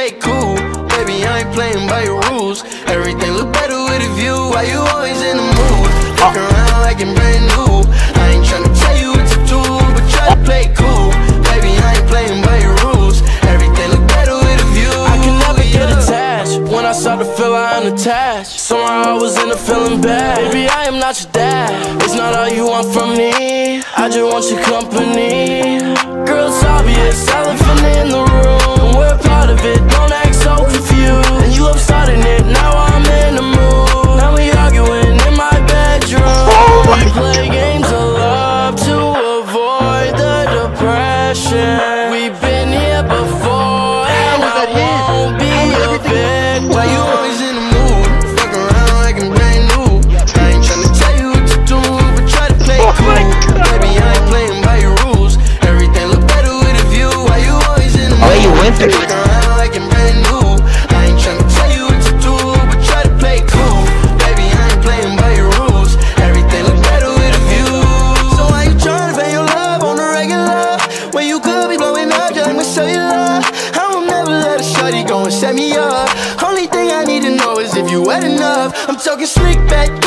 play cool. Baby, I ain't playing by your rules. Everything look better with a view. Why you always in the mood? Fuck around like I'm brand new. I ain't tryna tell you what to do, but try to play cool. Baby, I ain't playing by your rules. Everything look better with a view. I can never get attached. When I start to feel I'm unattached, somehow I was in a feeling bad. Baby, I am not your dad. It's not all you want from me. I just want your company. Girl, it's obvious, elephant in the room. We're part of it, don't act so confused. And you love starting it, now I'm in the mood. Now we arguing in my bedroom. We play games of love to avoid the depression. We've been here before, and I won't be a victim. Why you always in the mood? Fuck around like I'm brand new. I ain't tryna tell you what to do, but try to play cool. Baby, I ain't playing by your rules. Everything look better with a view. Why you always in the mood? Oh, you went there. Fuck around like I'm brand new. I ain't tryna tell you what to do, but try to play cool. Baby, I ain't playing by your rules. Everything look better with a view. So why you tryna pay your love on the regular when you could be blowing up just like my cellular? I will never let a shawty go and set me up. Only thing I need to know is if you wet enough. I'm talking slick back.